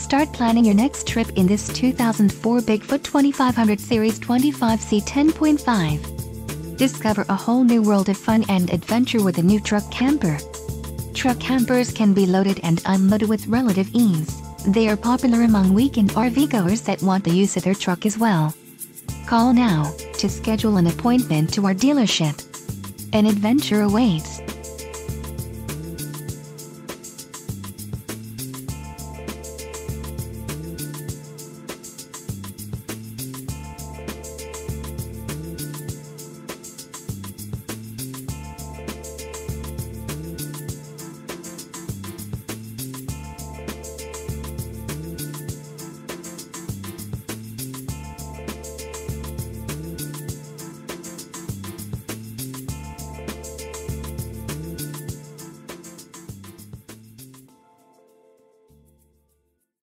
Start planning your next trip in this 2004 Bigfoot 2500 Series 25C10.5. Discover a whole new world of fun and adventure with a new truck camper. Truck campers can be loaded and unloaded with relative ease. They are popular among weekend RV goers that want the use of their truck as well. Call now to schedule an appointment to our dealership. An adventure awaits.